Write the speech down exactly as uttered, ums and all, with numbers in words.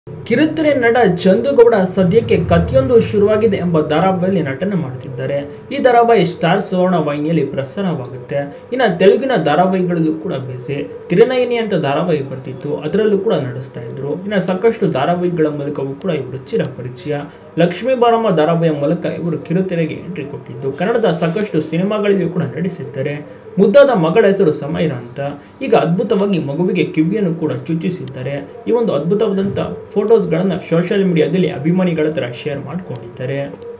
ಕಿರುತೆರೆ ನಟ ಚಂದುಗೌಡ ಸದ್ಯಕ್ಕೆ ಕಥೆಯೊಂದು ಶುರುವಾಗಿದೆ ಎಂಬ ಧಾರಾವಾಹಿಯಲ್ಲಿ ನಟನೆ ಮಾಡುತ್ತಿದ್ದಾರೆ. ಈ ಧಾರಾವಾಹಿ ಸ್ಟಾರ್ ಸುವರ್ಣ ವಾಹಿನಿಯಲ್ಲಿ ಪ್ರಸಾರವಾಗುತ್ತೆ. ಇನ್ನು ತೆಲುಗಿನ ಧಾರಾವಾಹಿಗಳಲ್ಲೂ ಕೂಡ ಬೇಸಿ ಕಿರಣಯಿನಿ ಅಂತ ಧಾರಾವಾಹಿ ಬರ್ತಿತ್ತು, ಅದರಲ್ಲೂ ಕೂಡ ನಡೆಸ್ತಾ ಇದ್ರು. ಇನ್ನು ಸಾಕಷ್ಟು ಧಾರಾವಾಹಿಗಳ ಮೂಲಕವೂ ಕೂಡ ಇವರು ಚಿರ ಪರಿಚಯ. ಲಕ್ಷ್ಮೀ ಬಾರಮ್ಮ ಧಾರಾವಾಹಿಯ ಮೂಲಕ ಇವರು ಕಿರುತೆರೆಗೆ ಎಂಟ್ರಿ ಕೊಟ್ಟಿದ್ದು, ಕನ್ನಡದ ಸಾಕಷ್ಟು ಸಿನಿಮಾಗಳಲ್ಲಿಯೂ ಕೂಡ ನಡೆಸಿದ್ದಾರೆ. ಮುದ್ದಾದ ಮಗಳ ಹೆಸರು ಸಮೈರಾ ಅಂತ. ಈಗ ಅದ್ಭುತವಾಗಿ ಮಗುವಿಗೆ ಕಿವಿಯನ್ನು ಕೂಡ ಚುಚ್ಚಿಸಿದ್ದಾರೆ. ಈ ಒಂದು ಅದ್ಭುತವಾದಂಥ ಫೋಟೋಸ್ಗಳನ್ನು ಸೋಷಿಯಲ್ ಮೀಡಿಯಾದಲ್ಲಿ ಅಭಿಮಾನಿಗಳ ಹತ್ರ ಶೇರ್ ಮಾಡಿಕೊಂಡಿದ್ದಾರೆ.